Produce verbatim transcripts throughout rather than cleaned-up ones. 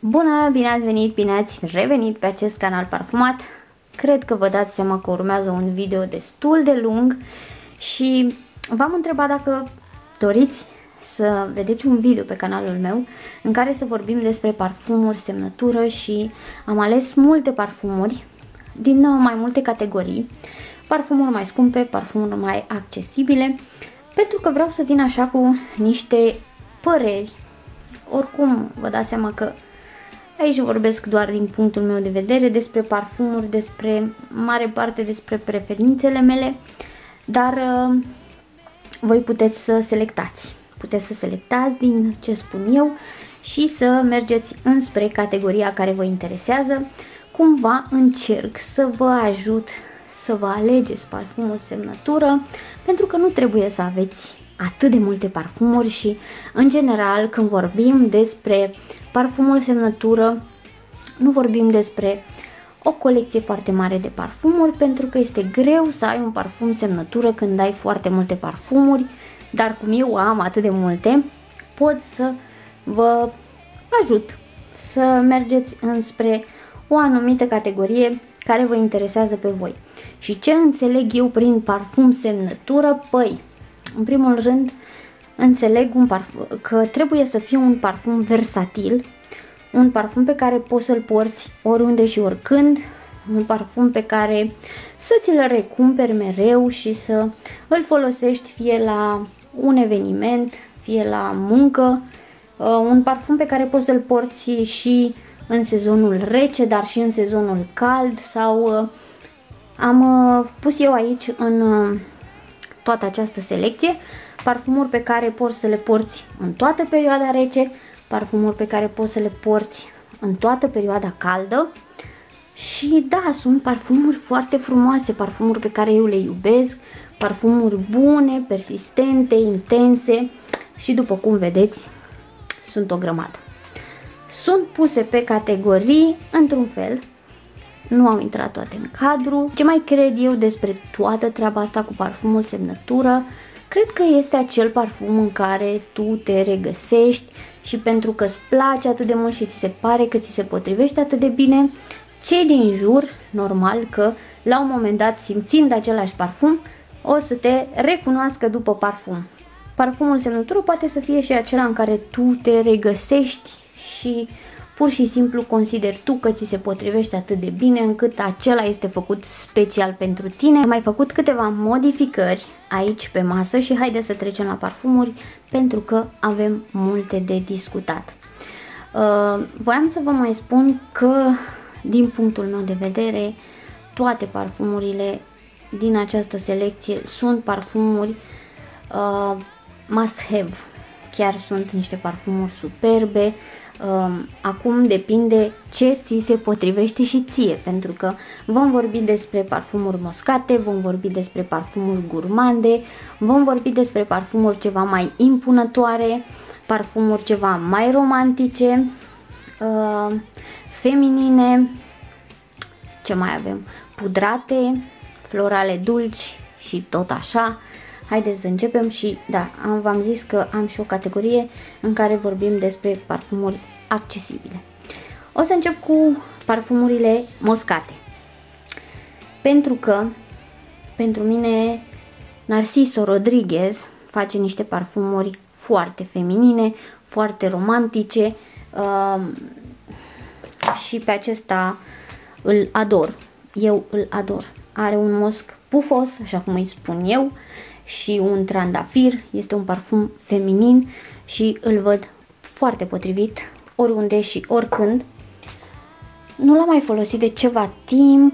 Bună, bine ați venit, bine ați revenit pe acest canal parfumat. Cred că vă dați seama că urmează un video destul de lung și v-am întrebat dacă doriți să vedeți un video pe canalul meu în care să vorbim despre parfumuri, semnătură și am ales multe parfumuri din mai multe categorii, parfumuri mai scumpe, parfumuri mai accesibile, pentru că vreau să vin așa cu niște păreri. Oricum vă dați seama că aici vorbesc doar din punctul meu de vedere despre parfumuri, despre mare parte despre preferințele mele, dar uh, voi puteți să selectați. Puteți să selectați din ce spun eu și să mergeți înspre categoria care vă interesează. Cumva încerc să vă ajut să vă alegeți parfumul semnătură, pentru că nu trebuie să aveți atât de multe parfumuri și, în general, când vorbim despre parfumul semnătură, nu vorbim despre o colecție foarte mare de parfumuri, pentru că este greu să ai un parfum semnătură când ai foarte multe parfumuri, dar cum eu am atât de multe, pot să vă ajut să mergeți înspre o anumită categorie care vă interesează pe voi. Și ce înțeleg eu prin parfum semnătură? Păi, în primul rând, înțeleg un parfum, că trebuie să fie un parfum versatil, un parfum pe care poți să-l porți oriunde și oricând, un parfum pe care să ți-l recumperi mereu și să îl folosești fie la un eveniment, fie la muncă, un parfum pe care poți să-l porți și în sezonul rece, dar și în sezonul cald, sau am pus eu aici în toată această selecție parfumuri pe care poți să le porți în toată perioada rece, parfumuri pe care poți să le porți în toată perioada caldă. Și da, sunt parfumuri foarte frumoase, parfumuri pe care eu le iubesc, parfumuri bune, persistente, intense și, după cum vedeți, sunt o grămadă. Sunt puse pe categorii într-un fel, nu au intrat toate în cadru. Ce mai cred eu despre toată treaba asta cu parfumul semnătură? Cred că este acel parfum în care tu te regăsești și pentru că îți place atât de mult și ți se pare că ți se potrivește atât de bine, cei din jur, normal că la un moment dat, simțind același parfum, o să te recunoască după parfum. Parfumul semnătură poate să fie și acela în care tu te regăsești și pur și simplu consideri tu că ți se potrivește atât de bine încât acela este făcut special pentru tine. Am mai făcut câteva modificări aici pe masă și haideți să trecem la parfumuri, pentru că avem multe de discutat. Uh, voiam să vă mai spun că, din punctul meu de vedere, toate parfumurile din această selecție sunt parfumuri uh, must have. Chiar sunt niște parfumuri superbe. Acum depinde ce ți se potrivește și ție, pentru că vom vorbi despre parfumuri moscate, vom vorbi despre parfumuri gurmande, vom vorbi despre parfumuri ceva mai impunătoare, parfumuri ceva mai romantice, feminine, ce mai avem, pudrate, florale dulci și tot așa. Haideți să începem și da, v-am zis că am și o categorie în care vorbim despre parfumuri accesibile. O să încep cu parfumurile moscate, pentru că pentru mine Narciso Rodriguez face niște parfumuri foarte feminine, foarte romantice uh, și pe acesta îl ador. Eu îl ador. Are un mosc pufos, așa cum îi spun eu, și un trandafir. Este un parfum feminin și îl văd foarte potrivit oriunde și oricând. Nu l-am mai folosit de ceva timp.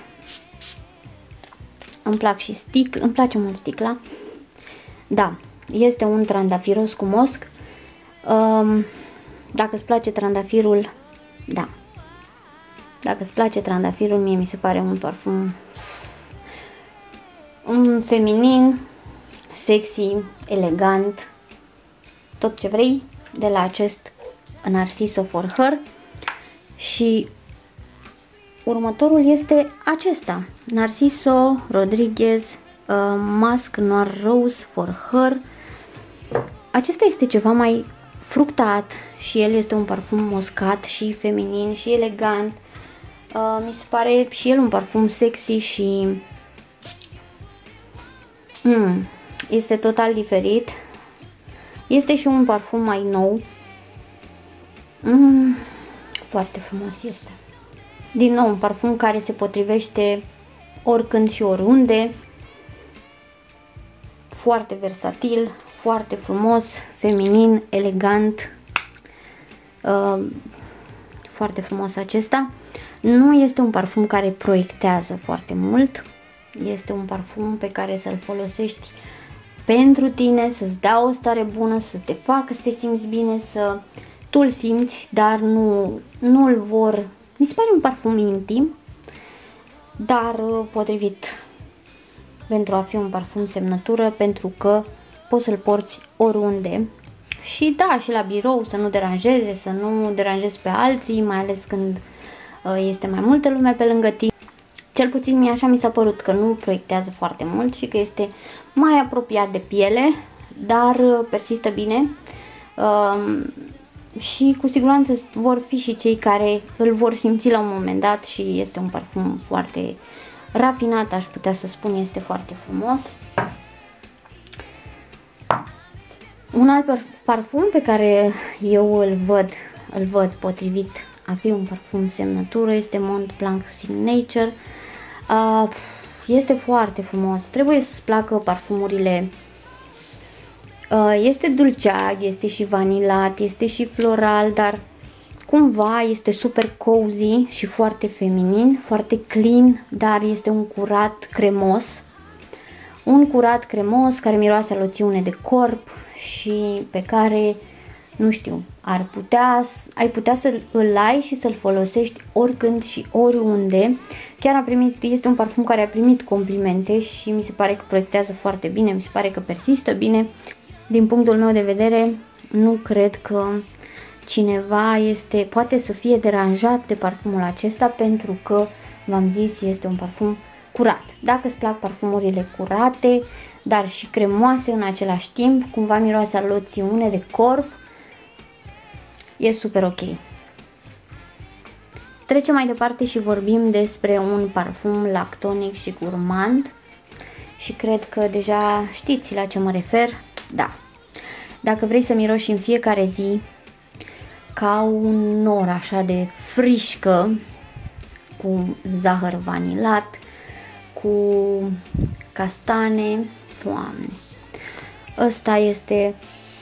Îmi plac și sticl, îmi place mult sticla. Da, este un trandafiros cu mosc. Um, dacă îți place trandafirul, da. Dacă îți place trandafirul, mie mi se pare un parfum un feminin, sexy, elegant, tot ce vrei de la acest Narciso for Her. Și următorul este acesta, Narciso Rodriguez uh, Musk Noir Rose for Her. Acesta este ceva mai fructat și el este un parfum moscat și feminin și elegant. Uh, mi se pare și el un parfum sexy și mm, este total diferit. Este și un parfum mai nou. Mm, foarte frumos este. Din nou, un parfum care se potrivește oricând și oriunde. Foarte versatil, foarte frumos, feminin, elegant. Uh, foarte frumos acesta. Nu este un parfum care proiectează foarte mult. Este un parfum pe care să-l folosești pentru tine, să-ți dea o stare bună, să te facă să te simți bine, să tu îl simți, dar nu, nu îl vor... Mi se pare un parfum intim, dar potrivit pentru a fi un parfum semnătură, pentru că poți să-l porți oriunde. Și da, și la birou, să nu deranjeze, să nu deranjezi pe alții, mai ales când este mai multă lume pe lângă tine. Cel puțin mie așa mi s-a părut, că nu proiectează foarte mult și că este mai apropiat de piele, dar persistă bine. Um, și cu siguranță vor fi și cei care îl vor simți la un moment dat și este un parfum foarte rafinat, aș putea să spun, este foarte frumos. Un alt parfum pe care eu îl văd, îl văd potrivit a fi un parfum semnătură este Mont Blanc Signature. Uh, este foarte frumos, trebuie să-ți placă parfumurile. Uh, este dulceag, este și vanilat, este și floral, dar cumva este super cozy și foarte feminin, foarte clean, dar este un curat cremos. Un curat cremos care miroase a loțiune de corp și pe care, nu știu, ar putea, ai putea să-l ai și să-l folosești oricând și oriunde. Chiar a primit, este un parfum care a primit complimente și mi se pare că proiectează foarte bine, mi se pare că persistă bine. Din punctul meu de vedere, nu cred că cineva este, poate să fie deranjat de parfumul acesta, pentru că, v-am zis, este un parfum curat. Dacă îți plac parfumurile curate, dar și cremoase în același timp, cumva miroase a loțiune de corp, e super ok. Trecem mai departe și vorbim despre un parfum lactonic și gurmand și cred că deja știți la ce mă refer. Da, dacă vrei să miroși în fiecare zi ca un nor așa de frișcă, cu zahăr vanilat, cu castane, Doamne, ăsta este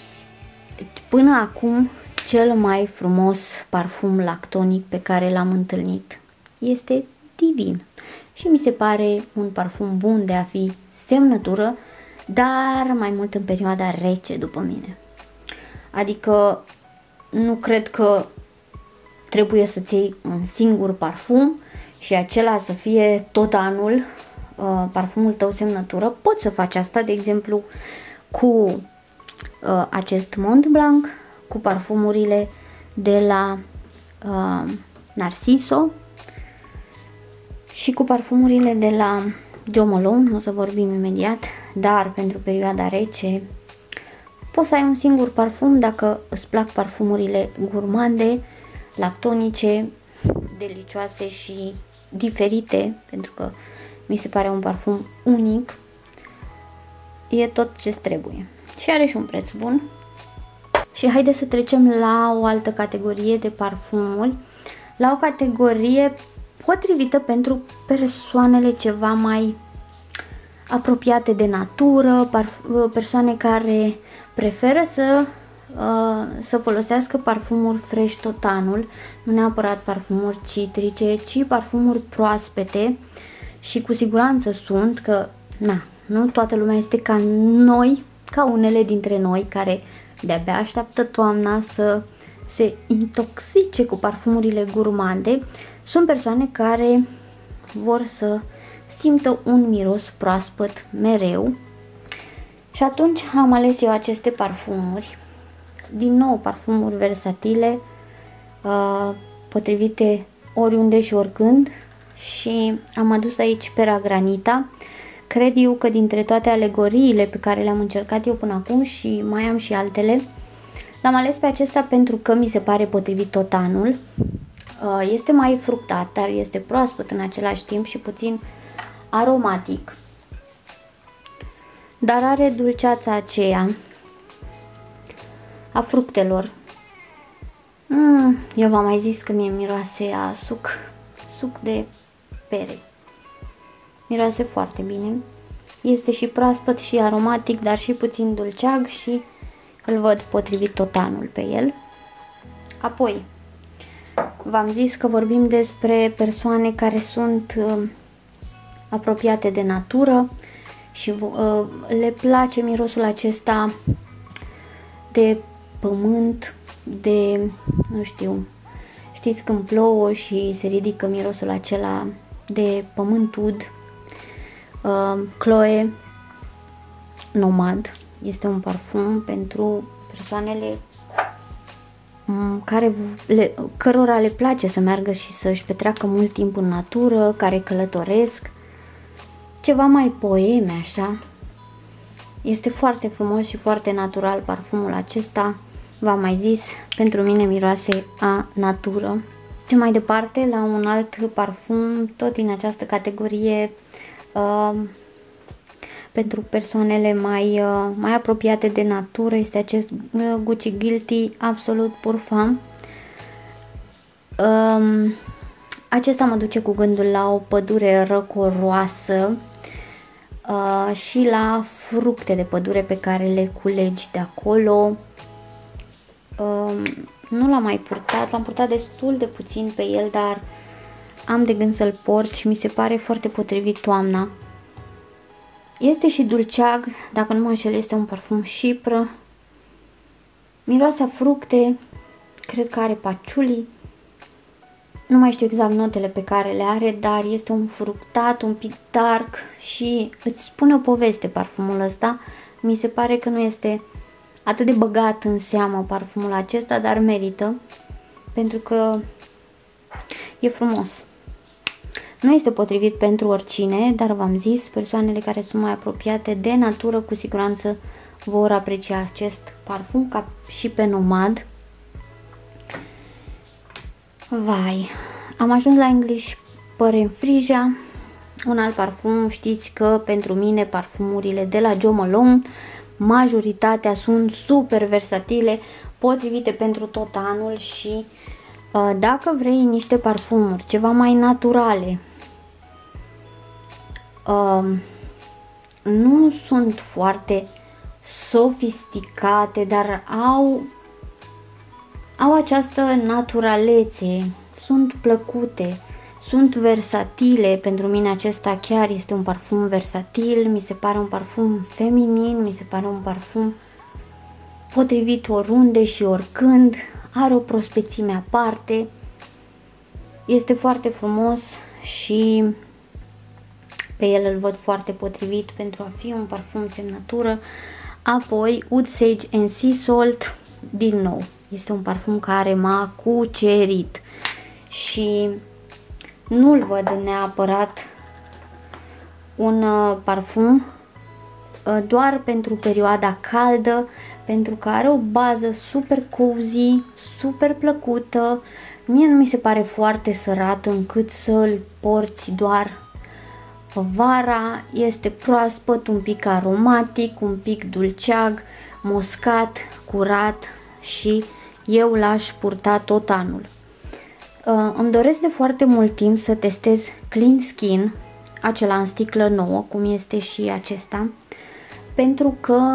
până acum cel mai frumos parfum lactonic pe care l-am întâlnit. Este divin și mi se pare un parfum bun de a fi semnătură, dar mai mult în perioada rece, după mine. Adică nu cred că trebuie să-ți iei un singur parfum și acela să fie tot anul uh, parfumul tău semnătură. Poți să faci asta, de exemplu, cu uh, acest Mont Blanc, cu parfumurile de la uh, Narciso și cu parfumurile de la Jo Malone, o să vorbim imediat, dar pentru perioada rece poți să ai un singur parfum dacă îți plac parfumurile gurmande, lactonice, delicioase și diferite, pentru că mi se pare un parfum unic. E tot ce trebuie și are și un preț bun. Și haideți să trecem la o altă categorie de parfumuri, la o categorie potrivită pentru persoanele ceva mai apropiate de natură, persoane care preferă să, uh, să folosească parfumuri fresh tot anul, nu neapărat parfumuri citrice, ci parfumuri proaspete. Și cu siguranță sunt că, na, nu toată lumea este ca noi, ca unele dintre noi care de-abia așteaptă toamna să se intoxice cu parfumurile gurmande. Sunt persoane care vor să simtă un miros proaspăt mereu și atunci am ales eu aceste parfumuri. Din nou, parfumuri versatile, uh, potrivite oriunde și oricând, și am adus aici Pera Granita. Cred eu că dintre toate alegoriile pe care le-am încercat eu până acum, și mai am și altele, L-am ales pe acesta pentru că mi se pare potrivit tot anul. Este mai fructat, dar este proaspăt în același timp și puțin aromatic. Dar are dulceața aceea a fructelor. Mm, eu v-am mai zis că mie miroase a suc, suc de pere. Miroase foarte bine. Este și proaspăt și aromatic, dar și puțin dulceag și îl văd potrivit tot anul pe el. Apoi, v-am zis că vorbim despre persoane care sunt uh, apropiate de natură și uh, le place mirosul acesta de pământ, de, nu știu, știți când plouă și se ridică mirosul acela de pământ ud. uh, Chloe Nomad este un parfum pentru persoanele care le, cărora le place să meargă și să-și petreacă mult timp în natură, care călătoresc, ceva mai poeme așa. Este foarte frumos și foarte natural parfumul acesta. V-am mai zis, pentru mine miroase a natură. Și mai departe la un alt parfum, tot din această categorie, uh, pentru persoanele mai, uh, mai apropiate de natură, este acest uh, Gucci Guilty Absolute Parfum. Um, acesta mă duce cu gândul la o pădure răcoroasă uh, și la fructe de pădure pe care le culegi de acolo. Um, nu l-am mai purtat, l-am purtat destul de puțin pe el, dar am de gând să-l port și mi se pare foarte potrivit toamna. Este și dulceag, dacă nu mă înșel, este un parfum șipră. Miroase a fructe, cred că are patchouli. Nu mai știu exact notele pe care le are, dar este un fructat, un pic dark și îți spune o poveste parfumul ăsta. Mi se pare că nu este atât de băgat în seamă parfumul acesta, dar merită, pentru că e frumos. Nu este potrivit pentru oricine, dar v-am zis, persoanele care sunt mai apropiate de natură cu siguranță vor aprecia acest parfum, ca și pe Nomad. Vai, am ajuns la English Păren Frisia, un alt parfum. Știți că pentru mine parfumurile de la Jo Malone, majoritatea sunt super versatile, potrivite pentru tot anul și uh, dacă vrei niște parfumuri ceva mai naturale, uh, nu sunt foarte sofisticate, dar au au această naturalețe, sunt plăcute, sunt versatile. Pentru mine acesta chiar este un parfum versatil, mi se pare un parfum feminin, mi se pare un parfum potrivit oriunde și oricând, are o prospețime aparte, este foarte frumos și pe el îl văd foarte potrivit pentru a fi un parfum semnătură. Apoi Oud Sage and Sea Salt, din nou, este un parfum care m-a cucerit și nu-l văd neapărat un uh, parfum uh, doar pentru perioada caldă, pentru că are o bază super cozy, super plăcută. Mie nu mi se pare foarte sărat încât să-l porți doar vara. Este proaspăt, un pic aromatic, un pic dulceag, moscat, curat și eu l-aș purta tot anul. Uh, îmi doresc de foarte mult timp să testez Clean Skin, acela în sticlă nouă, cum este și acesta, pentru că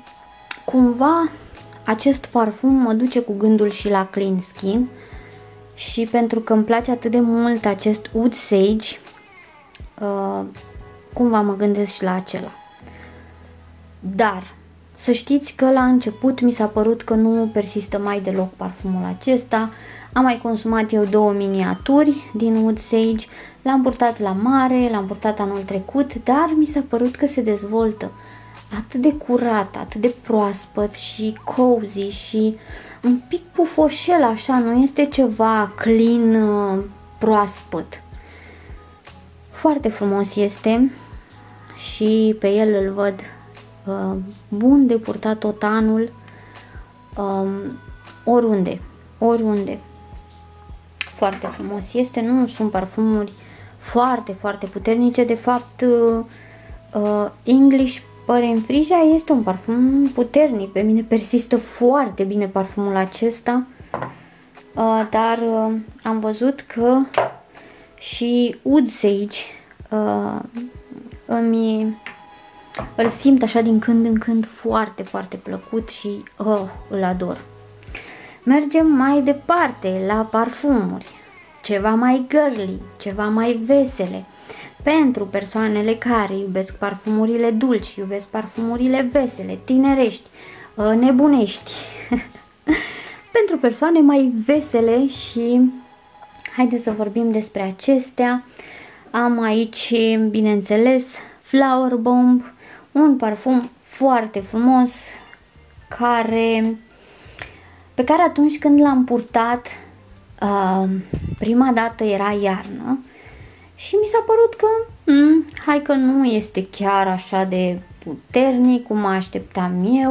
cumva acest parfum mă duce cu gândul și la Clean Skin și pentru că îmi place atât de mult acest Oud Sage, uh, cumva mă gândesc și la acela. Dar să știți că la început mi s-a părut că nu persistă mai deloc parfumul acesta. Am mai consumat eu două miniaturi din Oud Sage, l-am purtat la mare, l-am purtat anul trecut, dar mi s-a părut că se dezvoltă atât de curat, atât de proaspăt și cozy și un pic pufoșel așa, nu este ceva clean, proaspăt. Foarte frumos este și pe el îl văd uh, bun de purtat tot anul. um, oriunde, oriunde. Foarte frumos este, nu sunt parfumuri foarte, foarte puternice. De fapt, uh, uh, English Păr Frisia este un parfum puternic. Pe mine persistă foarte bine parfumul acesta, uh, dar uh, am văzut că și Oud Sage uh, îmi, îl simt așa din când în când foarte, foarte plăcut și uh, îl ador. Mergem mai departe la parfumuri, ceva mai girly, ceva mai vesele. Pentru persoanele care iubesc parfumurile dulci, iubesc parfumurile vesele, tinerești, nebunești. Pentru persoane mai vesele și haideți să vorbim despre acestea. Am aici, bineînțeles, Flower Bomb, un parfum foarte frumos care, pe care atunci când l-am purtat, uh, prima dată era iarnă și mi s-a părut că, hmm, hai că nu este chiar așa de puternic cum mă așteptam eu,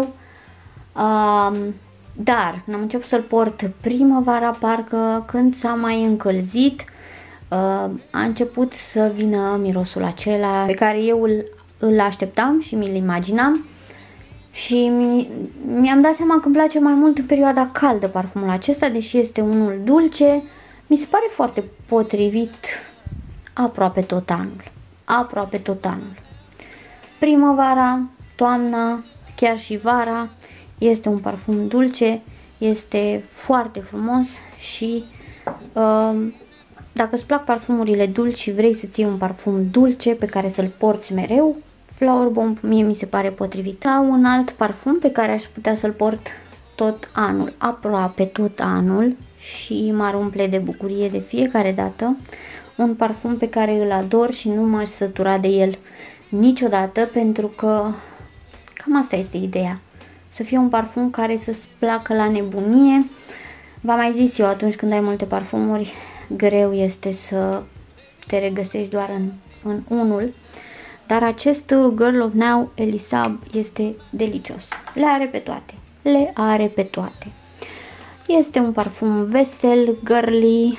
uh, dar am început să-l port primăvara, parcă când s-a mai încălzit, uh, a început să vină mirosul acela pe care eu îl, îl așteptam și mi-l imaginam. Și mi-am dat seama că îmi place mai mult în perioada caldă parfumul acesta, deși este unul dulce, mi se pare foarte potrivit aproape tot anul. Aproape tot anul. Primăvara, toamna, chiar și vara, este un parfum dulce, este foarte frumos și uh, dacă îți plac parfumurile dulci și vrei să ții un parfum dulce pe care să-l porți mereu, Flower Bomb mie mi se pare potrivit. La un alt parfum pe care aș putea să-l port tot anul, aproape tot anul, și m-ar umple de bucurie de fiecare dată, un parfum pe care îl ador și nu m-aș sătura de el niciodată, pentru că cam asta este ideea, să fie un parfum care să-ți placă la nebunie. V-am mai zis eu, atunci când ai multe parfumuri, greu este să te regăsești doar în, în unul. Dar acest Girl of Now, Elisab, este delicios. Le are pe toate. Le are pe toate. Este un parfum vesel, girly,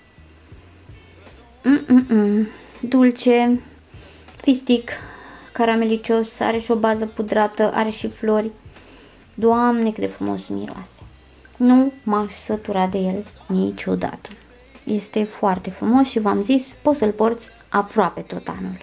mm -mm -mm, dulce, fistic, caramelicios, are și o bază pudrată, are și flori. Doamne, cât de frumos miroase. Nu m-aș sătura de el niciodată. Este foarte frumos și v-am zis, poți să-l porți aproape tot anul.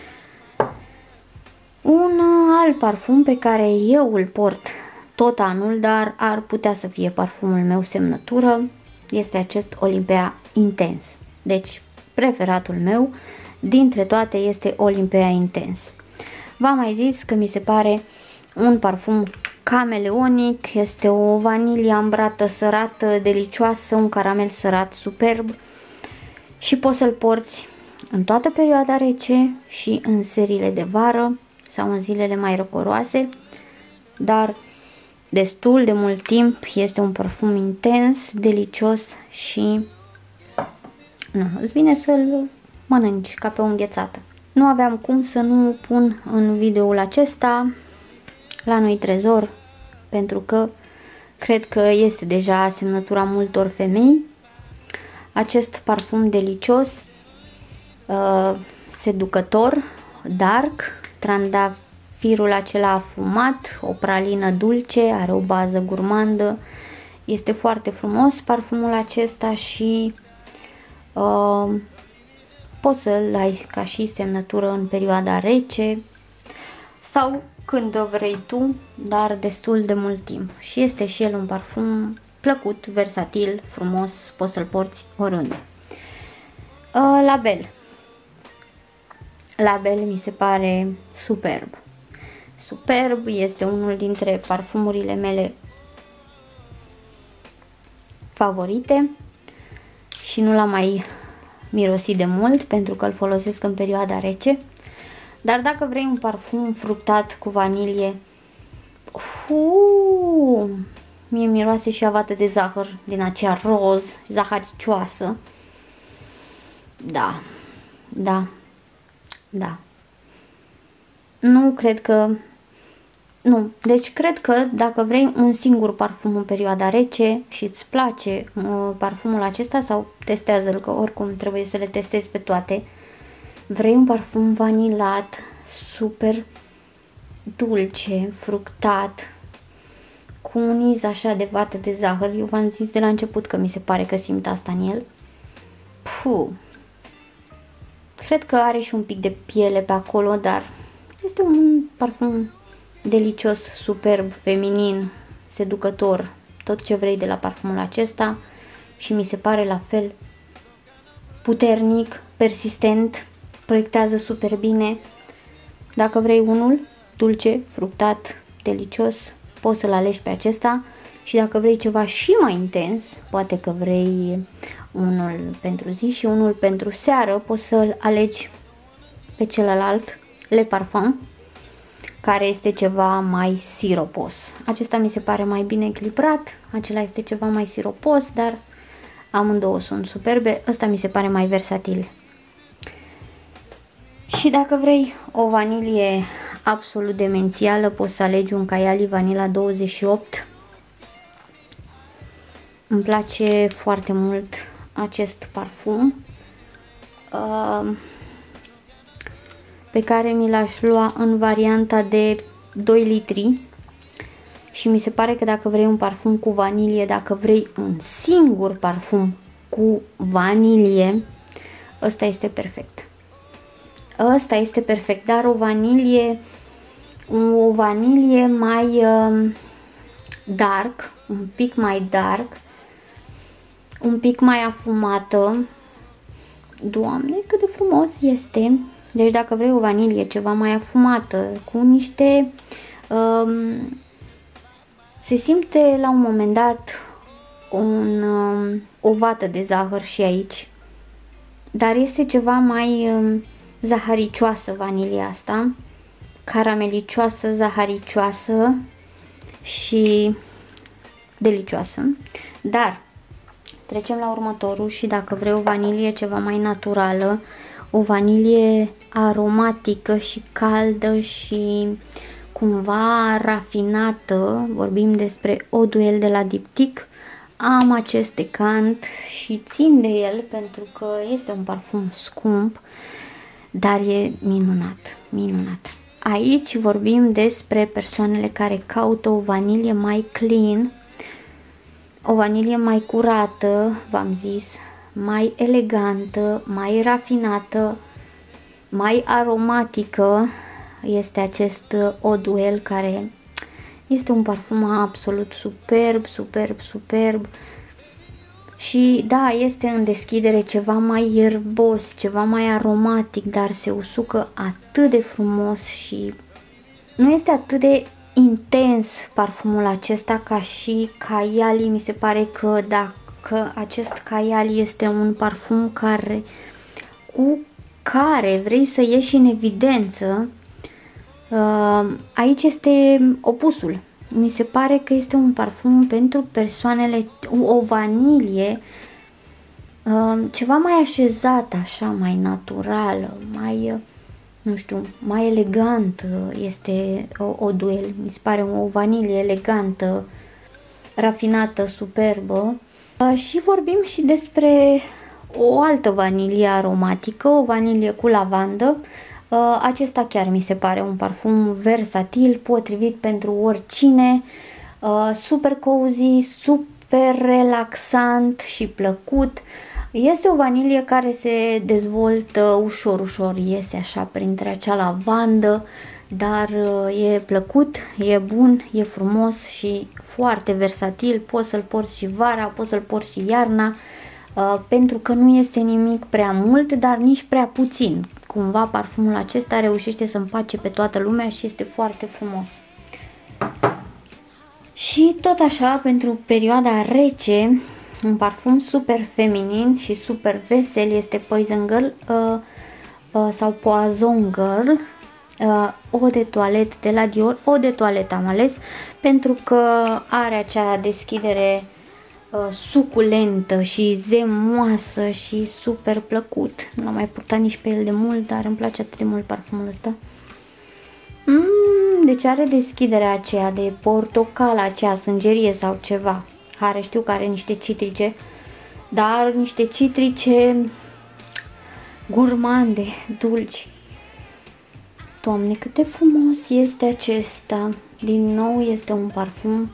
Un alt parfum pe care eu îl port tot anul, dar ar putea să fie parfumul meu semnătură, este acest Olympea Intense. Deci, preferatul meu dintre toate este Olympea Intense. V-am mai zis că mi se pare un parfum cameleonic, este o vanilie ambrată sărată, delicioasă, un caramel sărat superb și poți să-l porți în toată perioada rece și în seriile de vară sau în zilele mai răcoroase, dar destul de mult timp. Este un parfum intens, delicios și na, îți vine să-l mănânci ca pe o înghețată. Nu aveam cum să nu pun în videoul acesta La Noi Trezor, pentru că cred că este deja semnătura multor femei. Acest parfum delicios, uh, seducător, dark, trandafirul acela afumat, o pralină dulce, are o bază gurmandă, este foarte frumos parfumul acesta și uh, poți să-l ai ca și semnătură în perioada rece sau când vrei tu, dar destul de mult timp. Și este și el un parfum plăcut, versatil, frumos, poți să-l porți oriunde. Uh, Label. Label mi se pare superb. Superb, este unul dintre parfumurile mele favorite și nu l-am mai mirosit de mult pentru că îl folosesc în perioada rece. Dar dacă vrei un parfum fructat cu vanilie, uu, mie miroase și avată de zahăr din aceea roz, zaharicioasă. Da, da, da. Nu cred că nu, deci cred că dacă vrei un singur parfum în perioada rece și îți place uh, parfumul acesta, sau testează-l, că oricum trebuie să le testezi pe toate, vrei un parfum vanilat, super dulce, fructat, cu un iz așa de vată de zahăr. Eu v-am zis de la început că mi se pare că simt asta în el. Puh. Cred că are și un pic de piele pe acolo, dar este un parfum delicios, superb, feminin, seducător, tot ce vrei de la parfumul acesta și mi se pare la fel puternic, persistent, proiectează super bine. Dacă vrei unul dulce, fructat, delicios, poți să-l alegi pe acesta, și dacă vrei ceva și mai intens, poate că vrei unul pentru zi și unul pentru seară, poți să-l alegi pe celălalt, Le Parfum, care este ceva mai siropos. Acesta mi se pare mai bine echilibrat, acela este ceva mai siropos, dar amândouă sunt superbe. Ăsta mi se pare mai versatil. Și dacă vrei o vanilie absolut demențială, poți să alegi un Kayali Vanilla douăzeci și opt. Îmi place foarte mult acest parfum, uh, pe care mi l-aș lua în varianta de doi litri, și mi se pare că dacă vrei un parfum cu vanilie, dacă vrei un singur parfum cu vanilie, ăsta este perfect. Ăsta este perfect, dar o vanilie, o vanilie mai uh, dark, un pic mai dark, un pic mai afumată. Doamne, cât de frumos este! Deci dacă vrei o vanilie ceva mai afumată, cu niște... Um, se simte la un moment dat un, um, o vată de zahăr și aici, dar este ceva mai um, zaharicioasă vanilia asta, caramelicioasă, zaharicioasă și delicioasă. Dar trecem la următorul, și dacă vrei o vanilie ceva mai naturală, o vanilie aromatică și caldă și cumva rafinată, vorbim despre Eau Duel de la Diptyque, am acest decant și țin de el pentru că este un parfum scump, dar e minunat, minunat. Aici vorbim despre persoanele care caută o vanilie mai clean, o vanilie mai curată, v-am zis, mai elegantă, mai rafinată, mai aromatică. Este acest Eau Duel, care este un parfum absolut superb, superb, superb. Și da, este în deschidere ceva mai ierbos, ceva mai aromatic, dar se usucă atât de frumos și nu este atât de intens parfumul acesta ca și Kayali. Mi se pare că dacă acest Kayali este un parfum care, cu care vrei să ieși în evidență, aici este opusul. Mi se pare că este un parfum pentru persoanele, o vanilie ceva mai așezată, așa, mai naturală, mai, nu știu, mai elegantă. Este o, o duel, mi se pare o vanilie elegantă, rafinată, superbă. Și vorbim și despre o altă vanilie aromatică, o vanilie cu lavandă. Uh, acesta chiar mi se pare un parfum versatil, potrivit pentru oricine, uh, super cozy, super relaxant și plăcut. Este o vanilie care se dezvoltă ușor, ușor, iese așa printre acea lavandă, dar uh, e plăcut, e bun, e frumos și foarte versatil. Poți să-l porți și vara, poți să-l porți și iarna, uh, pentru că nu este nimic prea mult, dar nici prea puțin. Cumva parfumul acesta reușește să împace pe toată lumea și este foarte frumos. Și tot așa, pentru perioada rece, un parfum super feminin și super vesel este Poison Girl uh, uh, sau Poison Girl, uh, Eau de toalet de la Dior. Eau de toalet am ales pentru că are acea deschidere Uh, suculentă și zemoasă și super plăcut. Nu l-am mai purtat nici pe el de mult, dar îmi place atât de mult parfumul ăsta. Mm, deci are deschiderea aceea de portocală, aceea sângerie sau ceva, care știu că are niște citrice, dar niște citrice gurmande, dulci. Doamne, cât de frumos este acesta! Din nou este un parfum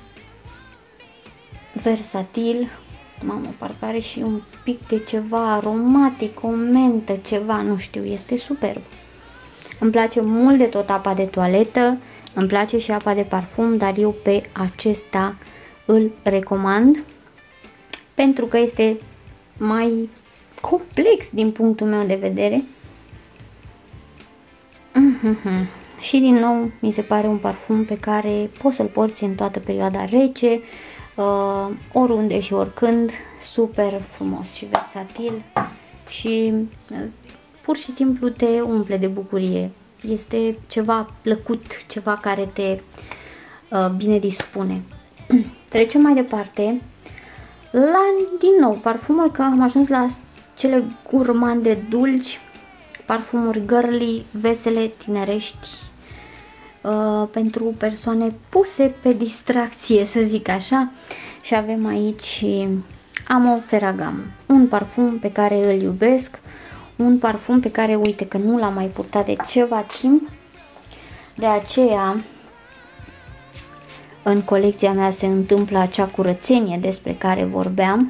versatil. Mamă, parcă are și un pic de ceva aromatic, o mentă, ceva, nu știu, este superb. Îmi place mult de tot apa de toaletă, îmi place și apa de parfum, dar eu pe acesta îl recomand pentru că este mai complex din punctul meu de vedere. Mm-hmm. Și din nou mi se pare un parfum pe care poți să-l porți în toată perioada rece, uh, oriunde și oricând, super frumos și versatil și uh, pur și simplu te umple de bucurie. Este ceva plăcut, ceva care te uh, bine dispune. Trecem mai departe la, din nou, parfumul, că am ajuns la cele gurmande dulci, parfumuri girly, vesele, tinerești, uh, pentru persoane puse pe distracție, să zic așa. Și avem aici Amo Ferragamo, un parfum pe care îl iubesc, un parfum pe care, uite, că nu l-am mai purtat de ceva timp, de aceea în colecția mea se întâmplă acea curățenie despre care vorbeam.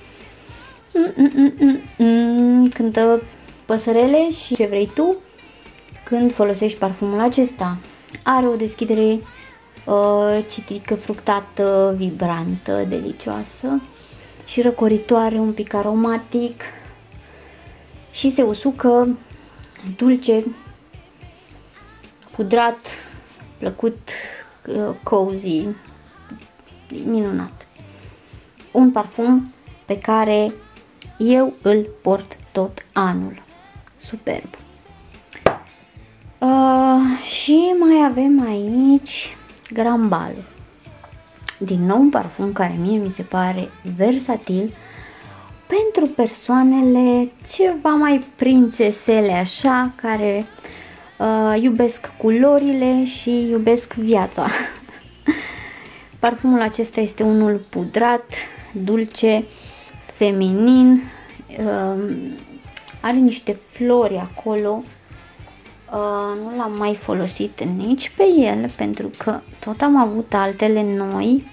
Cântă păsărele și ce vrei tu când folosești parfumul acesta. Are o deschidere uh, citrică, fructată, vibrantă, delicioasă și răcoritoare, un pic aromatic și se usucă, dulce, pudrat, plăcut, uh, cozy, minunat. Un parfum pe care eu îl port tot anul. Superb. Uh, și mai avem aici Grambal. Din nou un parfum care mie mi se pare versatil pentru persoanele ceva mai prințesele așa, care uh, iubesc culorile și iubesc viața. Parfumul acesta este unul pudrat, dulce, feminin, uh, are niște flori acolo, uh, nu l-am mai folosit nici pe el pentru că tot am avut altele noi.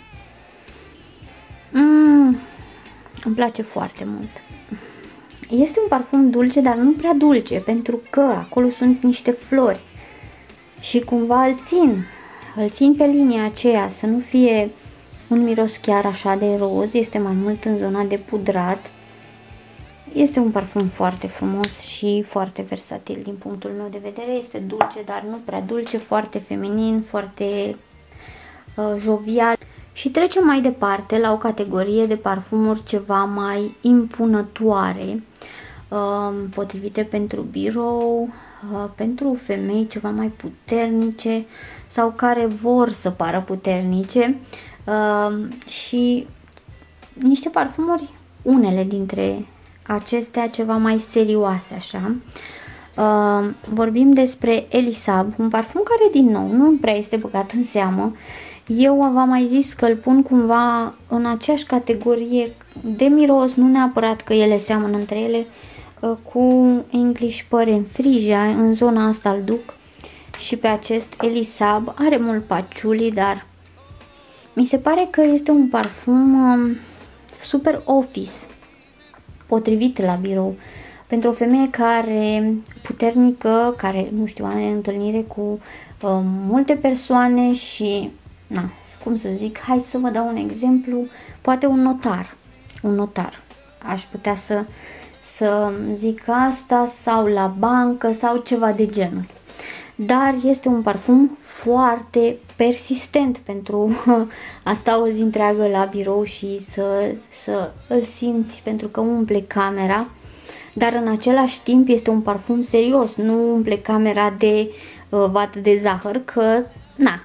Mm, îmi place foarte mult. Este un parfum dulce, dar nu prea dulce, pentru că acolo sunt niște flori și cumva îl țin, îl țin pe linia aceea, să nu fie un miros chiar așa de roz, este mai mult în zona de pudrat. Este un parfum foarte frumos și foarte versatil din punctul meu de vedere. Este dulce, dar nu prea dulce, foarte feminin, foarte uh, jovial. Și trecem mai departe la o categorie de parfumuri ceva mai impunătoare, uh, potrivite pentru birou, uh, pentru femei ceva mai puternice sau care vor să pară puternice, uh, și niște parfumuri, unele dintre acestea ceva mai serioase așa. Uh, vorbim despre Elisab, un parfum care din nou nu prea este băgat în seamă. Eu v-am mai zis că îl pun cumva în aceeași categorie de miros, nu neapărat că ele seamănă între ele, uh, cu English Pure Frisia, în zona asta îl duc. Și pe acest Elisab are mult patchouli, dar mi se pare că este un parfum uh, super office, potrivit la birou, pentru o femeie care puternică, care, nu știu, are întâlnire cu uh, multe persoane și, na, cum să zic, hai să vă dau un exemplu, poate un notar, un notar, aș putea să, să zic asta, sau la bancă sau ceva de genul. Dar este un parfum foarte persistent pentru a sta o zi întreagă la birou și să, să îl simți, pentru că umple camera, dar în același timp este un parfum serios, nu umple camera de uh, vată de zahăr, că na,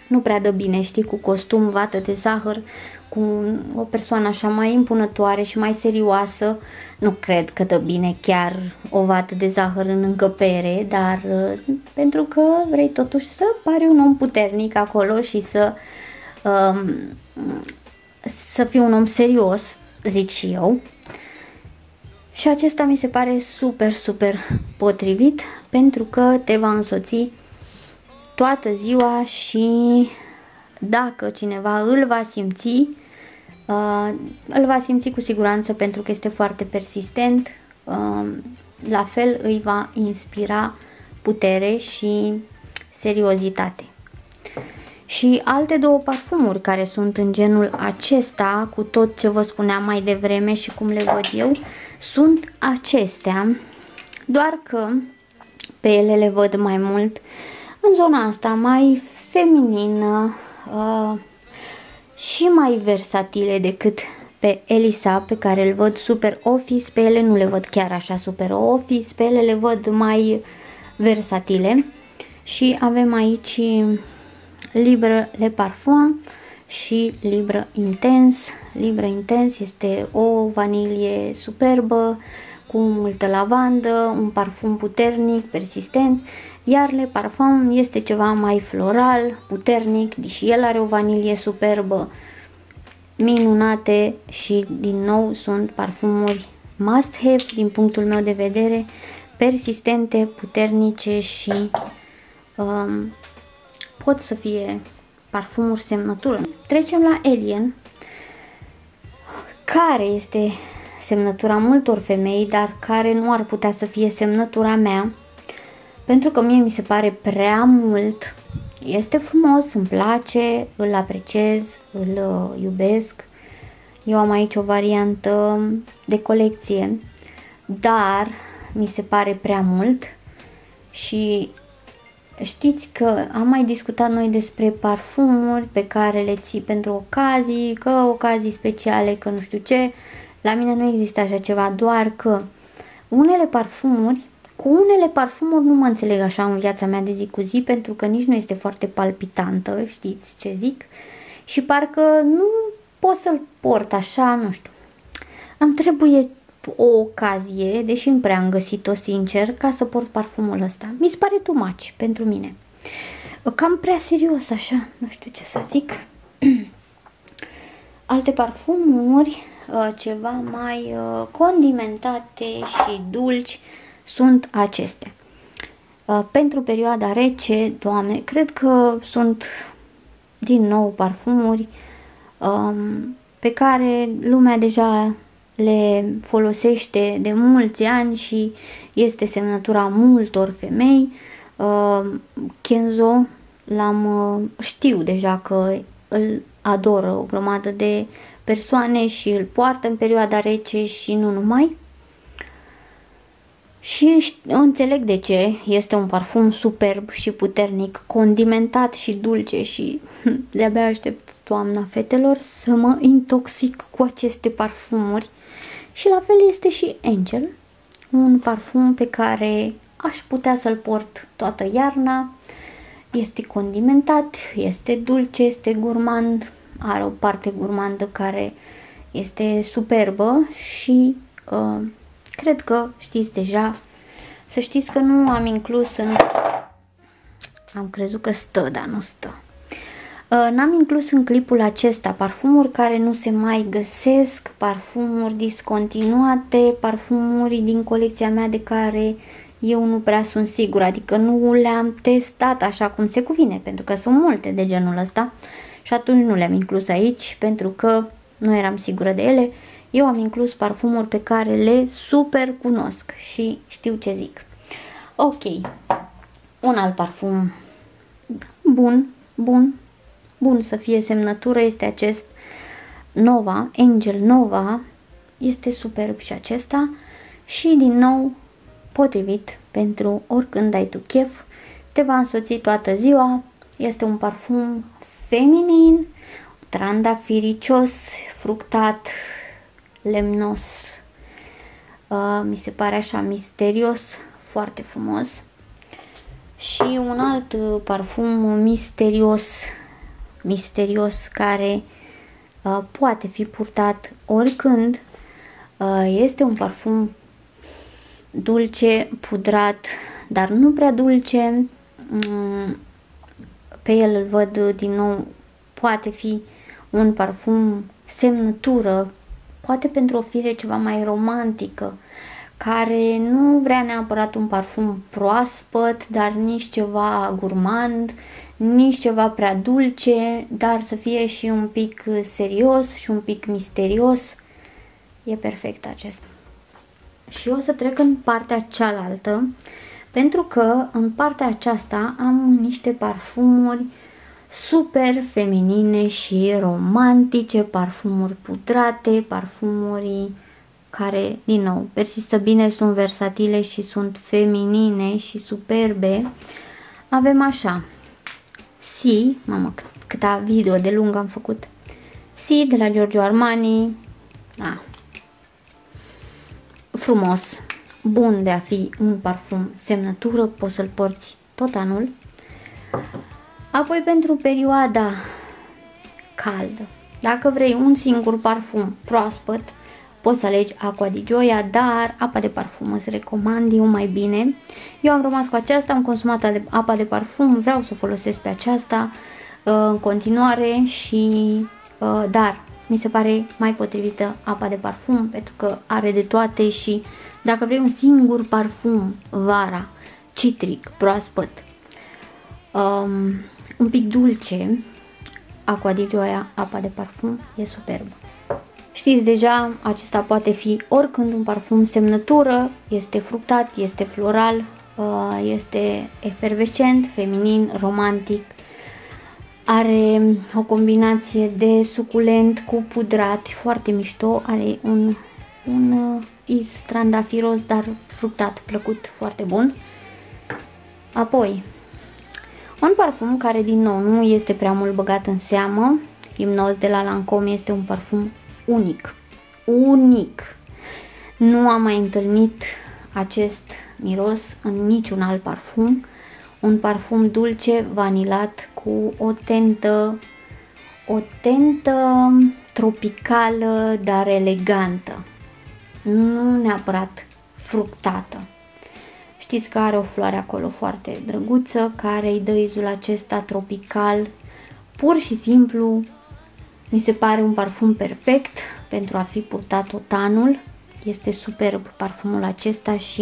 nu prea dă bine, știi, cu costum, vată de zahăr, cu o persoană așa mai impunătoare și mai serioasă. Nu cred că dă bine chiar o vată de zahăr în încăpere, dar pentru că vrei totuși să pari un om puternic acolo și să, um, să fii un om serios, zic și eu. Și acesta mi se pare super, super potrivit pentru că te va însoți toată ziua și dacă cineva îl va simți, uh, îl va simți cu siguranță pentru că este foarte persistent, uh, la fel îi va inspira putere și seriozitate. Și alte două parfumuri care sunt în genul acesta, cu tot ce vă spuneam mai devreme și cum le văd eu, sunt acestea, doar că pe ele le văd mai mult în zona asta mai feminină uh, și mai versatile decât pe Elisa, pe care îl văd super office. Pe ele nu le văd chiar așa super office, pe ele le văd mai versatile. Și avem aici Libre Le Parfum și Libre Intense. Libre Intense este o vanilie superbă cu multă lavandă, un parfum puternic, persistent, iar Le Parfum este ceva mai floral, puternic, deși el are o vanilie superbă, minunate și din nou sunt parfumuri must have din punctul meu de vedere, persistente, puternice și um, pot să fie parfumuri semnătură. Trecem la Alien, care este semnătura multor femei, dar care nu ar putea să fie semnătura mea, pentru că mie mi se pare prea mult. Este frumos, îmi place, îl apreciez, îl uh, iubesc. Eu am aici o variantă de colecție, dar mi se pare prea mult. Și știți că am mai discutat noi despre parfumuri pe care le ții pentru ocazii, că ocazii speciale, că nu știu ce. La mine nu există așa ceva, doar că unele parfumuri, cu unele parfumuri nu mă înțeleg așa în viața mea de zi cu zi, pentru că nici nu este foarte palpitantă, știți ce zic? Și parcă nu pot să-l port așa, nu știu. Îmi trebuie o ocazie, deși nu prea am găsit-o sincer, ca să port parfumul ăsta. Mi se pare too much pentru mine. Cam prea serios așa, nu știu ce să zic. Alte parfumuri, ceva mai condimentate și dulci, sunt acestea. Pentru perioada rece, Doamne, cred că sunt din nou parfumuri um, pe care lumea deja le folosește de mulți ani și este semnătura multor femei. Uh, Kenzo, l-am știu deja că îl adoră o grămadă de persoane și îl poartă în perioada rece și nu numai. Și înțeleg de ce, este un parfum superb și puternic, condimentat și dulce și de-abia aștept toamna, fetelor, să mă intoxic cu aceste parfumuri. Și la fel este și Angel, un parfum pe care aș putea să-l port toată iarna. Este condimentat, este dulce, este gurmand, are o parte gurmandă care este superbă și uh, cred că știți deja. Să știți că nu am inclus în... Am crezut că stă, dar nu stă. Uh, N-am inclus în clipul acesta parfumuri care nu se mai găsesc, parfumuri discontinuate, parfumuri din colecția mea de care eu nu prea sunt sigură, adică nu le-am testat așa cum se cuvine, pentru că sunt multe de genul ăsta și atunci nu le-am inclus aici pentru că nu eram sigură de ele. Eu am inclus parfumuri pe care le super cunosc și știu ce zic. Ok, un alt parfum bun, bun, bun să fie semnătură este acest Nova, Angel Nova, este superb și acesta și din nou potrivit pentru oricând ai tu chef, te va însoți toată ziua, este un parfum feminin, trandafiricios, fructat, lemnos, uh, mi se pare așa misterios, foarte frumos. Și un alt parfum misterios misterios care uh, poate fi purtat oricând. Uh, este un parfum dulce, pudrat, dar nu prea dulce. Um, pe el îl văd din nou, poate fi un parfum semnătură, poate pentru o fire ceva mai romantică, care nu vrea neapărat un parfum proaspăt, dar nici ceva gurmand, nici ceva prea dulce, dar să fie și un pic serios și un pic misterios. E perfect acesta. Și o să trec în partea cealaltă, pentru că în partea aceasta am niște parfumuri super feminine și romantice, parfumuri pudrate, parfumuri care, din nou, persistă bine, sunt versatile și sunt feminine și superbe. Avem așa, Si, mamă, câta video de lung am făcut, Si de la Giorgio Armani, a, frumos, bun de a fi un parfum semnătură, poți să-l porți tot anul. Apoi pentru perioada caldă, dacă vrei un singur parfum proaspăt, poți să alegi Acqua di Gioia, dar apa de parfum îți recomand eu mai bine. Eu am rămas cu aceasta, am consumat apa de parfum, vreau să folosesc pe aceasta uh, în continuare, și uh, dar mi se pare mai potrivită apa de parfum, pentru că are de toate și dacă vrei un singur parfum vara, citric, proaspăt, um, un pic dulce, Acqua di Gioia, apa de parfum, e superbă. Știți deja, acesta poate fi oricând un parfum semnătură, este fructat, este floral, este efervescent, feminin, romantic, are o combinație de suculent cu pudrat, foarte mișto, are un, un iz trandafiros, dar fructat, plăcut, foarte bun. Apoi, un parfum care din nou nu este prea mult băgat în seamă, Hypnose de la Lancôme, este un parfum unic, unic. Nu am mai întâlnit acest miros în niciun alt parfum. Un parfum dulce, vanilat, cu o tentă, o tentă tropicală, dar elegantă. Nu neapărat fructată. Știți că are o floare acolo foarte drăguță, care îi dă izul acesta tropical. Pur și simplu mi se pare un parfum perfect pentru a fi purtat tot anul. Este superb parfumul acesta și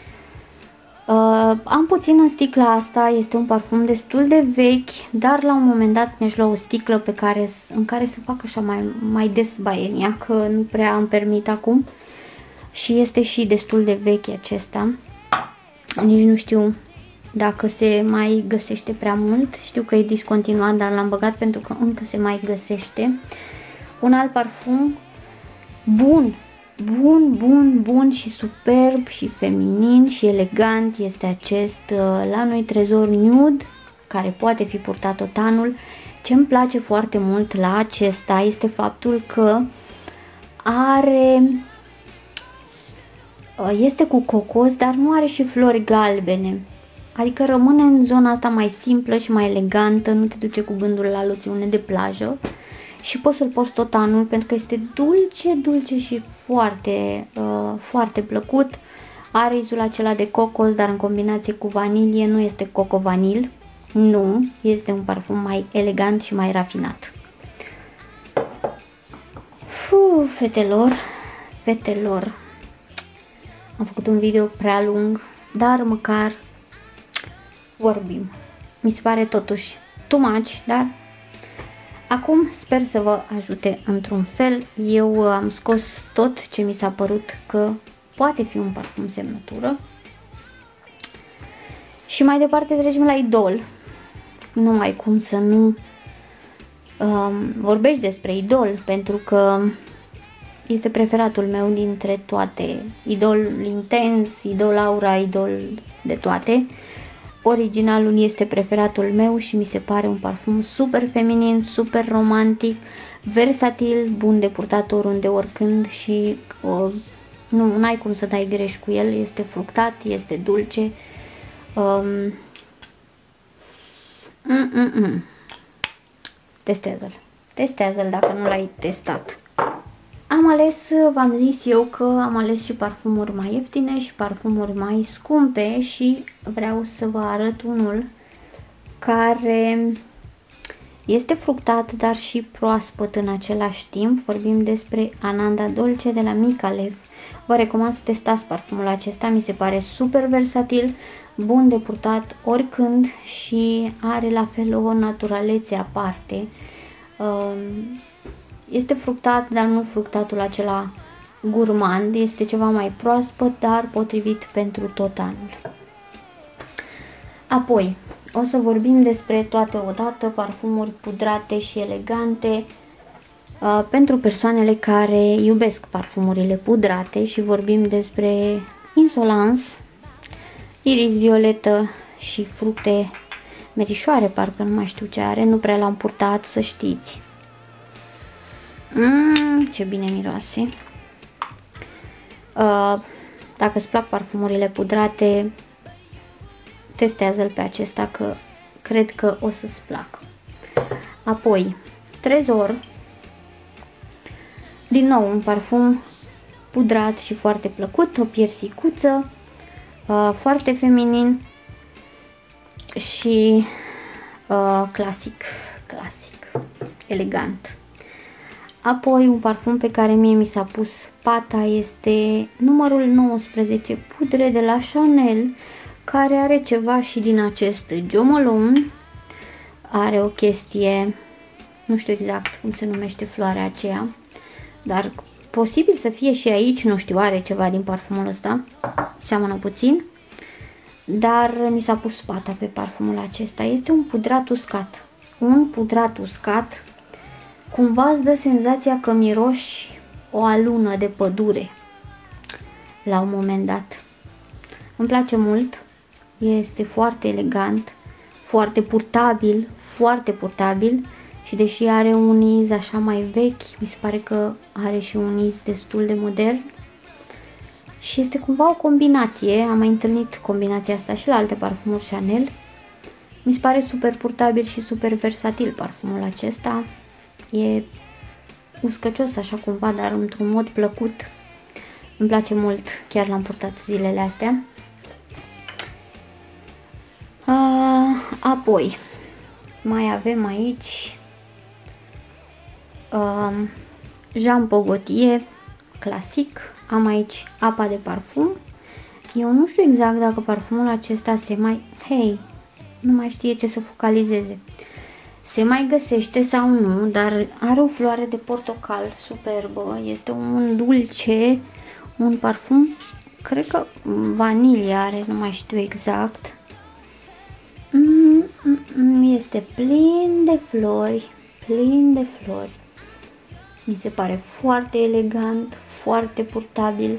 uh, am puțin în sticla asta. Este un parfum destul de vechi, dar la un moment dat mi-aș lua o sticlă pe care, în care să fac așa mai, mai des baenia, că nu prea îmi permit acum. Și este și destul de vechi acesta. Nici nu știu dacă se mai găsește prea mult. Știu că e discontinuat, dar l-am băgat pentru că încă se mai găsește. Un alt parfum bun, bun, bun, bun și superb și feminin și elegant este acest La Noi Trezor Nude, care poate fi purtat tot anul. Ce îmi place foarte mult la acesta este faptul că are... este cu cocos, dar nu are și flori galbene. Adică rămâne în zona asta mai simplă și mai elegantă, nu te duce cu gândul la loțiune de plajă și poți să-l porți tot anul pentru că este dulce, dulce și foarte, uh, foarte plăcut. Are izul acela de cocos, dar în combinație cu vanilie, nu este coco vanil, nu, este un parfum mai elegant și mai rafinat. Fuh, fetelor, fetelor, am făcut un video prea lung, dar măcar vorbim. Mi se pare totuși too much, dar acum sper să vă ajute într-un fel. Eu am scos tot ce mi s-a părut că poate fi un parfum semnătură. Și mai departe trecem la Idol. Nu ai cum să nu um, vorbești despre Idol, pentru că este preferatul meu dintre toate. Idol Intens, Idol Aura, Idol de toate. Originalul este preferatul meu și mi se pare un parfum super feminin, super romantic, versatil, bun de purtat oriunde, oricând și uh, nu ai cum să dai greș cu el. Este fructat, este dulce. Um, mm, mm, mm. testează-l. Testează-l dacă nu l-ai testat. Am ales, v-am zis eu că am ales și parfumuri mai ieftine și parfumuri mai scumpe și vreau să vă arăt unul care este fructat, dar și proaspăt în același timp. Vorbim despre Ananda Dolce de la Micalev. Vă recomand să testați parfumul acesta, mi se pare super versatil, bun de purtat oricând și are la fel o naturalețe aparte. Este fructat, dar nu fructatul acela gurmand, este ceva mai proaspăt, dar potrivit pentru tot anul. Apoi, o să vorbim despre toate odată, parfumuri pudrate și elegante uh, pentru persoanele care iubesc parfumurile pudrate și vorbim despre Insolence, iris violetă și fructe merișoare, parcă nu mai știu ce are, nu prea l-am purtat, să știți. Mm, ce bine miroase! Uh, dacă îți plac parfumurile pudrate, testează-l pe acesta că cred că o să-ți placă. Apoi, Trezor, din nou un parfum pudrat și foarte plăcut, o piersicuță, uh, foarte feminin și uh, clasic, clasic, elegant. Apoi un parfum pe care mie mi s-a pus pata este numărul nouăsprezece, pudre de la Chanel, care are ceva și din acest Jo Malone. Are o chestie, nu știu exact cum se numește floarea aceea, dar posibil să fie și aici, nu știu, are ceva din parfumul ăsta, seamănă puțin, dar mi s-a pus pata pe parfumul acesta. Este un pudrat uscat, un pudrat uscat, cumva îți dă senzația că miroși o alună de pădure la un moment dat. Îmi place mult, este foarte elegant, foarte purtabil, foarte purtabil și deși are un iz așa mai vechi, mi se pare că are și un iz destul de modern și este cumva o combinație, am mai întâlnit combinația asta și la alte parfumuri Chanel. Mi se pare super purtabil și super versatil parfumul acesta, e uscăcios așa cumva, dar într-un mod plăcut, îmi place mult, chiar l-am purtat zilele astea. Uh, apoi, mai avem aici uh, Jean Paul Gaultier, clasic. Am aici apa de parfum. Eu nu știu exact dacă parfumul acesta se mai... Hei, nu mai știe ce să focalizeze. Se mai găsește sau nu, dar are o floare de portocal superbă. Este un dulce, un parfum, cred că vanilie are, nu mai știu exact. Este plin de flori, plin de flori. Mi se pare foarte elegant, foarte purtabil,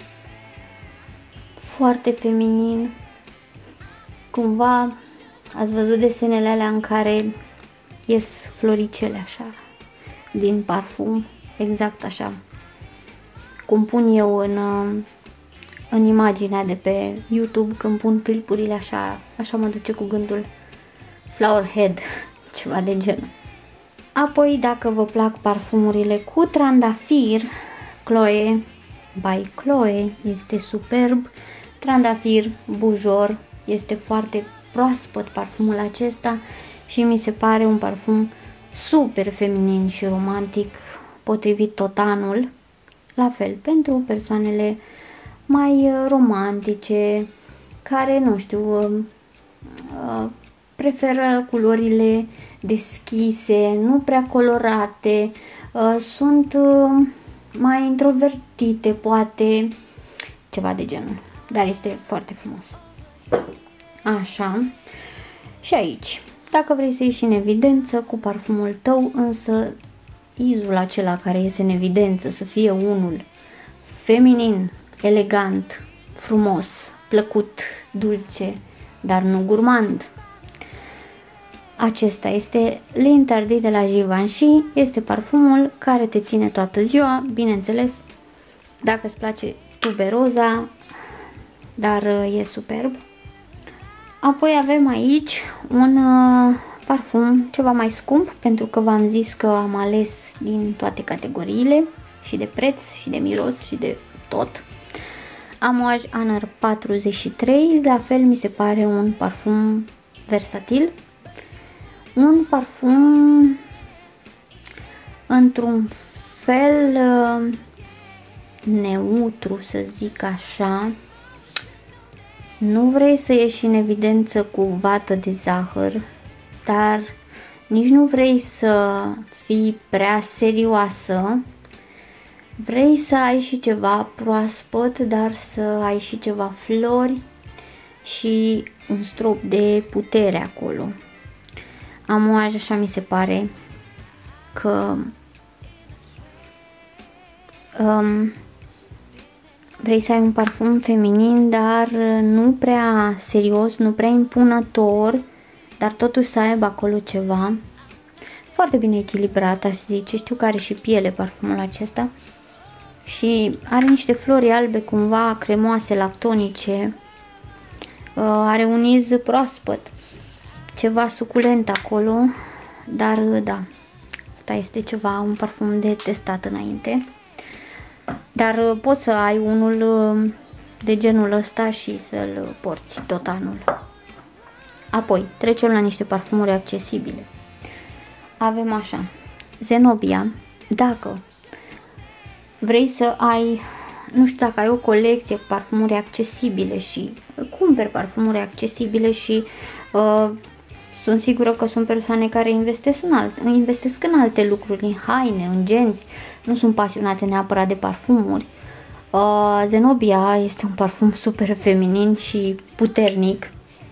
foarte feminin. Cumva ați văzut desenele alea în care ies floricele așa din parfum, exact așa cum pun eu în, în imaginea de pe YouTube când pun clipurile așa, așa mă duce cu gândul Flower Head, ceva de genul. Apoi, dacă vă plac parfumurile cu trandafir, Chloe by Chloe este superb. Trandafir, bujor, este foarte proaspăt parfumul acesta și mi se pare un parfum super feminin și romantic, potrivit tot anul. La fel, pentru persoanele mai romantice, care, nu știu, preferă culorile deschise, nu prea colorate, sunt mai introvertite, poate, ceva de genul, dar este foarte frumos. Așa, și aici, dacă vrei să ieși în evidență cu parfumul tău, însă izul acela care iese în evidență să fie unul feminin, elegant, frumos, plăcut, dulce, dar nu gurmand. Acesta este L'Interdit de la Givenchy, este parfumul care te ține toată ziua, bineînțeles, dacă îți place tuberoza, dar e superb. Apoi avem aici un uh, parfum ceva mai scump, pentru că v-am zis că am ales din toate categoriile, și de preț, și de miros, și de tot. Amouage Honor patruzeci și trei, la fel mi se pare un parfum versatil. Un parfum într-un fel neutru, să zic așa. Nu vrei să ieși în evidență cu vată de zahăr, dar nici nu vrei să fii prea serioasă. Vrei să ai și ceva proaspăt, dar să ai și ceva flori și un strop de putere acolo. Amouage, așa mi se pare că um, vrei să ai un parfum feminin, dar nu prea serios, nu prea impunător, dar totuși să aibă acolo ceva. Foarte bine echilibrat, aș zice. Știu că are și piele parfumul acesta. Și are niște flori albe cumva cremoase, lactonice. Are un iz proaspăt. Ceva suculent acolo. Dar da, asta este ceva, un parfum de testat înainte. Dar poți să ai unul de genul ăsta și să-l porți tot anul. Apoi, trecem la niște parfumuri accesibile. Avem așa, Zenobia. Dacă vrei să ai, nu știu, dacă ai o colecție cu parfumuri accesibile și cumperi parfumuri accesibile și uh, sunt sigură că sunt persoane care investesc în, alte, investesc în alte lucruri, în haine, în genți, nu sunt pasionate neapărat de parfumuri. Uh, Zenobia este un parfum super feminin și puternic.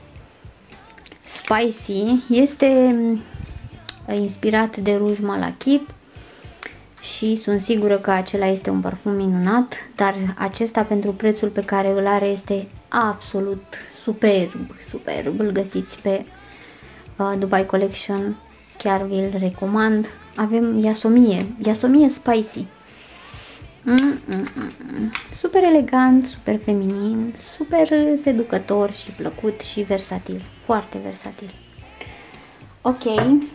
Spicy este inspirat de Rouge Malachite și sunt sigură că acela este un parfum minunat, dar acesta pentru prețul pe care îl are este absolut superb, superb. Îl găsiți pe uh, Dubai Collection, chiar vi-l recomand. Avem Yasomie, Yasomie Spicy. Mm, mm, mm. Super elegant, super feminin, super seducător și plăcut și versatil, foarte versatil. Ok,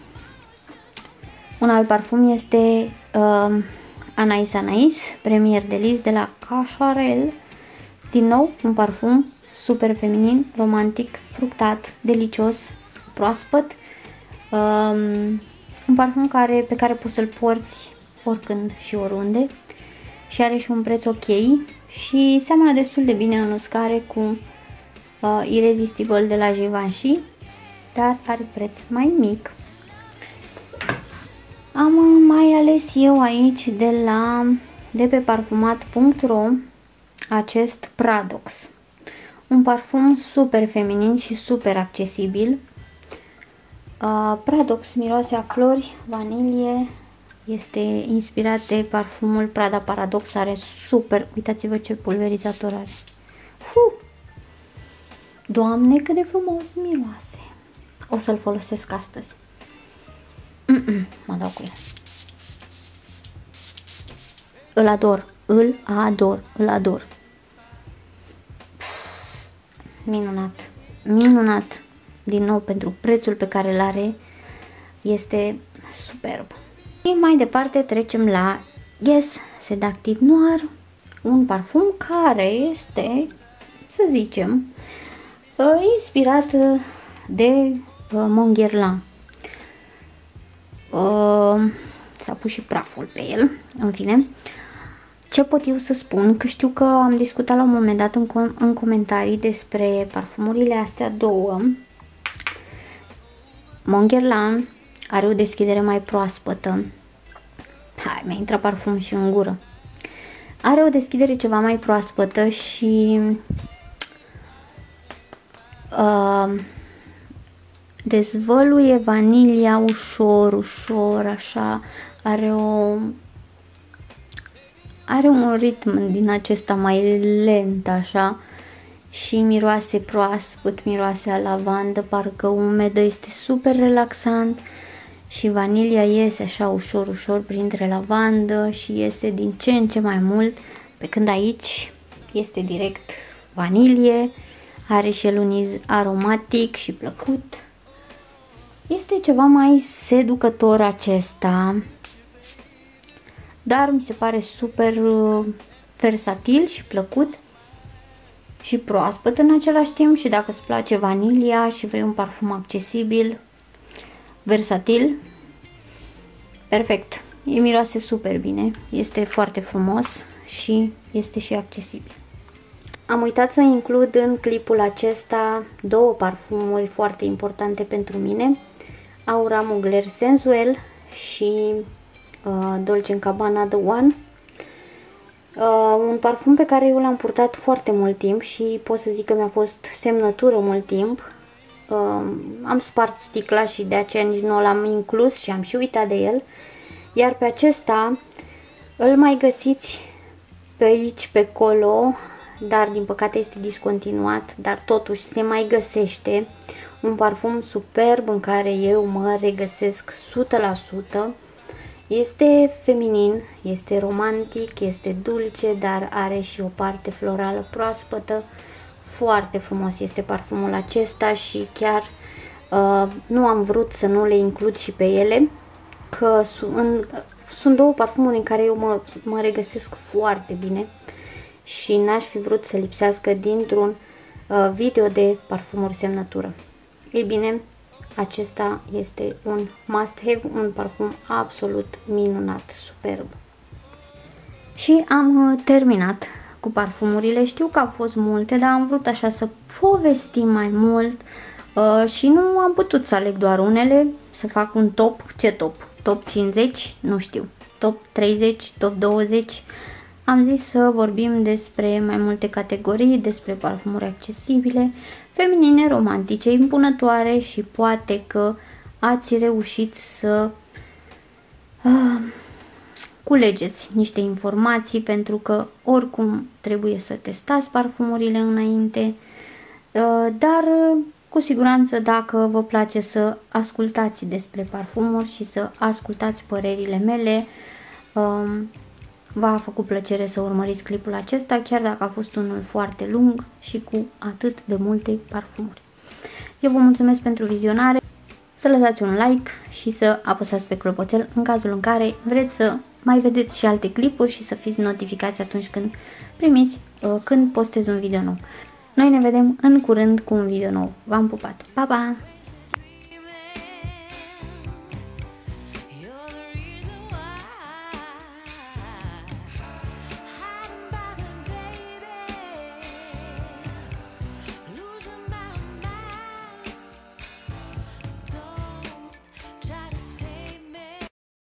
un alt parfum este uh, Anais Anais Premier Delice de la Cacharel. Din nou un parfum super feminin, romantic, fructat, delicios, proaspăt. Um, un parfum care, pe care poți să-l porți oricând și oriunde. Și are și un preț ok și seamănă destul de bine în uscare cu uh, Irresistible de la Givenchy, dar are preț mai mic. Am mai ales eu aici de la de pe parfumat punct ro acest Paradox. Un parfum super feminin și super accesibil. Uh, Paradox miroase a flori, vanilie. Este inspirat de parfumul Prada Paradox, are super, uitați-vă ce pulverizator are. Fu! Doamne, cât de frumos miroase. O să-l folosesc astăzi. Mm -mm, mă dau cu el. Îl ador, îl ador, îl ador. Minunat, minunat. Din nou, pentru prețul pe care îl are, este superb. Și mai departe trecem la Yes Seductive Noir, un parfum care este, să zicem, inspirat de Mon Guerlain. S-a pus și praful pe el, în fine. Ce pot eu să spun? Că știu că am discutat la un moment dat în, com în comentarii despre parfumurile astea două. Mon Guerlain are o deschidere mai proaspătă. Hai, mi-a intrat parfum și în gură. Are o deschidere ceva mai proaspătă și uh, dezvăluie vanilia ușor, ușor, așa. Are o are un ritm din acesta mai lent, așa. Și miroase proaspăt, miroase a lavandă, parcă umedă, este super relaxant. Și vanilia iese așa ușor, ușor printre lavandă și iese din ce în ce mai mult, pe când aici este direct vanilie, are și el un iz aromatic și plăcut. Este ceva mai seducător acesta, dar mi se pare super versatil și plăcut și proaspăt în același timp. Și dacă îți place vanilia și vrei un parfum accesibil, versatil, perfect. E miroase super bine, este foarte frumos și este și accesibil. Am uitat să includ în clipul acesta două parfumuri foarte importante pentru mine, Aura Mugler Sensuel și uh, Dolce and Gabbana The One. Uh, un parfum pe care eu l-am purtat foarte mult timp și pot să zic că mi-a fost semnătură mult timp. Uh, am spart sticla și de aceea nici nu l-am inclus și am și uitat de el. Iar pe acesta îl mai găsiți pe aici, pe acolo, dar din păcate este discontinuat, dar totuși se mai găsește. Un parfum superb în care eu mă regăsesc o sută la sută. Este feminin, este romantic, este dulce, dar are și o parte florală proaspătă. Foarte frumos este parfumul acesta și chiar uh, nu am vrut să nu le includ și pe ele, că în, sunt două parfumuri în care eu mă, mă regăsesc foarte bine și n-aș fi vrut să lipsească dintr-un uh, video de parfumuri semnătură. Ei bine, acesta este un must-have, un parfum absolut minunat, superb. Și am uh, terminat cu parfumurile. Știu că au fost multe, dar am vrut așa să povestim mai mult uh, și nu am putut să aleg doar unele, să fac un top. Ce top? Top cincizeci? Nu știu. Top treizeci? Top douăzeci? Am zis să vorbim despre mai multe categorii, despre parfumuri accesibile, feminine, romantice, impunătoare și poate că ați reușit să uh, culegeți niște informații, pentru că oricum trebuie să testați parfumurile înainte, uh, dar uh, cu siguranță dacă vă place să ascultați despre parfumuri și să ascultați părerile mele, uh, v-a făcut plăcere să urmăriți clipul acesta, chiar dacă a fost unul foarte lung și cu atât de multe parfumuri. Eu vă mulțumesc pentru vizionare, să lăsați un like și să apăsați pe clopoțel în cazul în care vreți să mai vedeți și alte clipuri și să fiți notificați atunci când primiți, când postez un video nou. Noi ne vedem în curând cu un video nou. V-am pupat! Pa, pa!